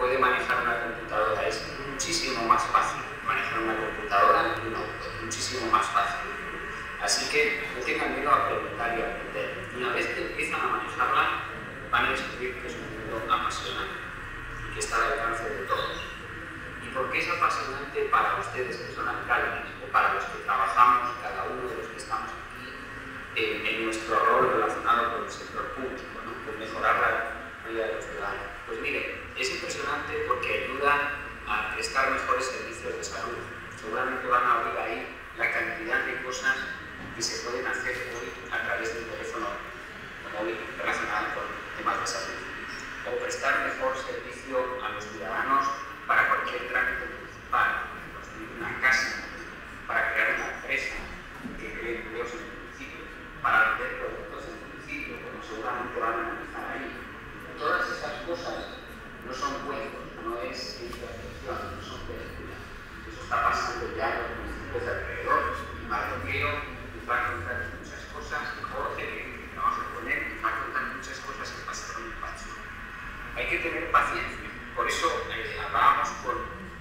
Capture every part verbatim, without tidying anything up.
puede manejar una computadora. Es muchísimo más fácil manejar una computadora que un auto, muchísimo más fácil. Así que no tengan miedo a preguntar y a aprender. Una vez que empiezan a manejarla, van a descubrir que es un mundo apasionante y que está al alcance de todos. ¿Y por qué es apasionante para ustedes que son alcaldes o para los que trabajamos, cada uno de los que estamos aquí, eh, en nuestro rol relacionado con el sector público, ¿no? Con mejorar la vida de los ciudadanos? Pues miren, es impresionante porque ayuda a prestar mejores servicios de salud. Seguramente van a oír ahí la cantidad de cosas que se pueden hacer hoy a través del teléfono móvil relacionado con temas de salud. O prestar mejor servicio a los ciudadanos para cualquier trámite municipal, construir una casa, para crear una empresa que cree empleos en el municipio, para vender productos en el municipio, como seguramente van a analizar ahí. Todas esas cosas no son cuentos, no es ciencia ficción, no son películas. Eso está pasando ya en los municipios de alrededor. Y Mardoqueo nos va a contar muchas cosas, y Jorge, que trabaja con él, nos va a contar muchas cosas que pasaron en Pacho. Hay que tener paciencia. Por eso eh, hablábamos con,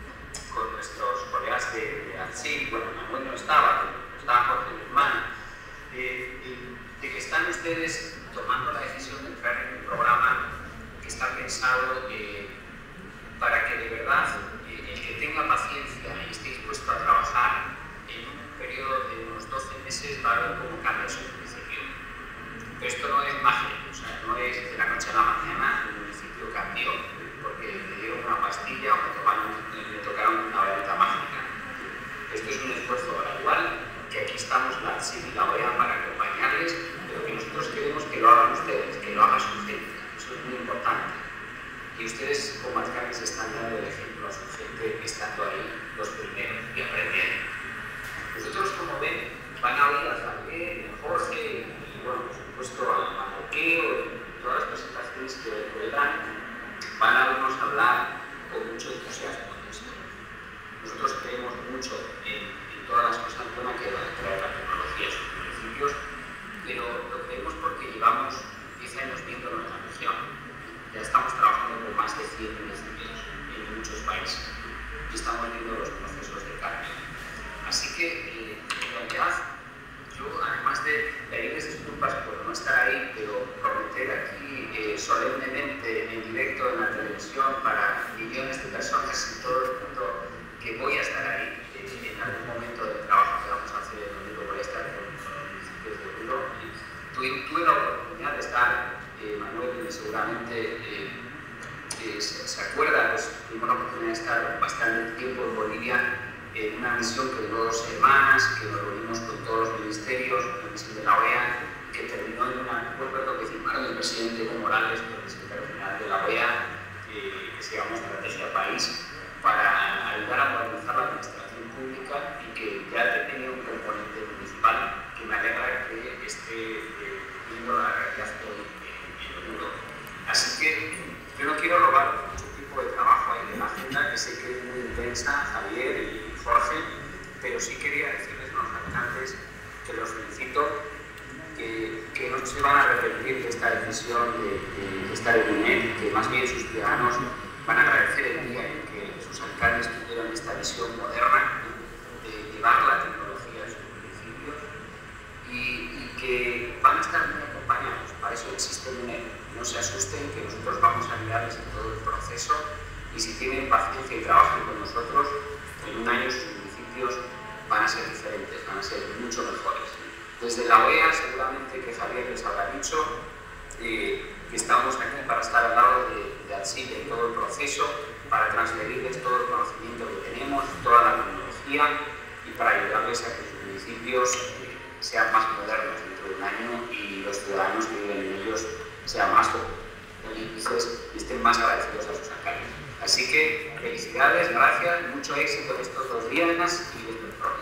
con nuestros colegas de, de ARCID, bueno, Manuel no estaba, pero estaba Jorge Guzmán, eh, de, de que están ustedes tomando la decisión de entrar en un programa que está pensado eh, para que de verdad eh, el que tenga paciencia y esté dispuesto a trabajar en un periodo de unos doce meses va a ver cómo cambia su municipio. Pero esto no es magia, o sea, no es de la noche a la mañana el municipio cambió porque le dieron una pastilla o me tocaron, me tocaron una varita mágica. Esto es un esfuerzo gradual, que aquí estamos la ARCID y la O E A para acompañarles, pero que nosotros queremos que lo hagan ustedes, que lo haga su gente. Eso es muy importante. Y ustedes como alcaldes están dando el ejemplo a su gente, estando ahí los primeros y aprendiendo. Nosotros, como ven, van a oír a Javier, a Jorge y, bueno, por supuesto, a Mardoqueo y todas las presentaciones que hoy dan. Van a oírnos hablar con mucho entusiasmo de esto. Nosotros creemos mucho en, en todas las cosas buenas que va a traer la tecnología a sus municipios, pero lo creemos porque llevamos diez años viéndolo en la región. Ya estamos trabajando con más de cien municipios en muchos países y estamos viendo los procesos de cambio. Así que, eh, en realidad, yo, además de pedirles disculpas por no estar ahí, pero prometer aquí eh, solemnemente en directo en la televisión para millones de personas en todo el mundo que voy a estar ahí eh, en algún momento del trabajo que vamos a hacer en enero, voy a estar con los municipios de Euro. Tuve, tuve la oportunidad de estar, eh, Manuel seguramente eh, eh, se, se acuerda, pues tuvimos la oportunidad de estar bastante tiempo en Bolivia en una misión que duró dos semanas, que nos reunimos con todos los ministerios, la misión de la O E A, que terminó en un acuerdo que firmaron el presidente Evo Morales con el secretario general de la O E A, eh, que se llama Estrategia País, para ayudar a modernizar la administración pública y que ya tenía un componente municipal que me alegra que esté eh, viendo la realidad hoy en el mundo. Así que yo no quiero robar mucho tiempo de trabajo ahí en la agenda, que sé que es muy intensa, Javier y Jorge, pero sí quería decirles a los alcaldes que los felicito, que, que no se van a arrepentir de esta decisión de, de estar en UNED, que más bien sus ciudadanos van a agradecer el día en que sus alcaldes tuvieron esta visión moderna de llevar la tecnología a sus municipios y, y que van a estar muy acompañados. Para eso existe UNED. No se asusten, que nosotros vamos a guiarles en todo el proceso y si tienen paciencia y trabajan con nosotros, en un año sus municipios van a ser diferentes, van a ser mucho mejores. Desde la O E A, seguramente que Javier les habrá dicho eh, que estamos aquí para estar al lado de, de ARCID en todo el proceso, para transferirles todo el conocimiento que tenemos, toda la tecnología y para ayudarles a que sus municipios eh, sean más modernos dentro de un año y los ciudadanos que viven en ellos sean más felices y estén más agradecidos a sus alcaldes. Así que felicidades, gracias, mucho éxito en estos dos días y desde pronto.